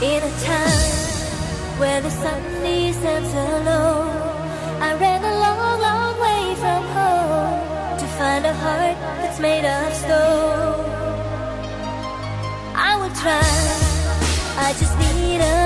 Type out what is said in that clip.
In a time where the sun descends alone, I ran a long, long way from home to find a heart that's made of stone. I will try, I just need a